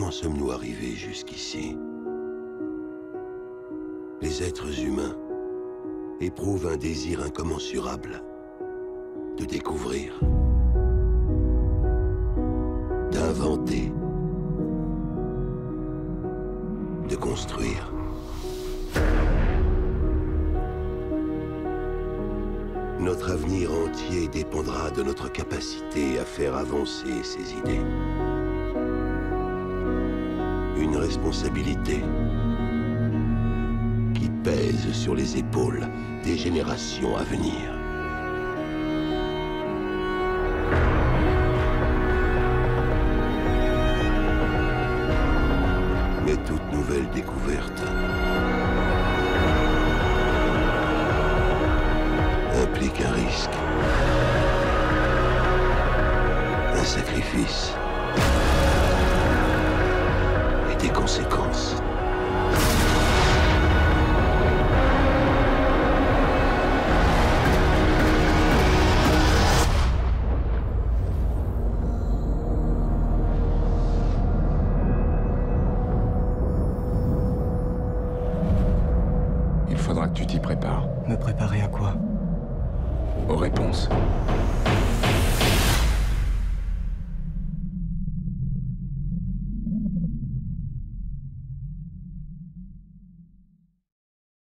Comment sommes-nous arrivés jusqu'ici? Les êtres humains éprouvent un désir incommensurable de découvrir, d'inventer, de construire. Notre avenir entier dépendra de notre capacité à faire avancer ces idées. Une responsabilité qui pèse sur les épaules des générations à venir. Mais toute nouvelle découverte implique un risque, un sacrifice et des conséquences. Il faudra que tu t'y prépares. Me préparer à quoi? Aux réponses.